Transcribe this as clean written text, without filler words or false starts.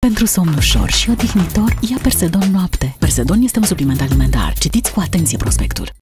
Pentru somn ușor și odihnitor, ia Persedon noapte. Persedon este un supliment alimentar. Citiți cu atenție prospectul.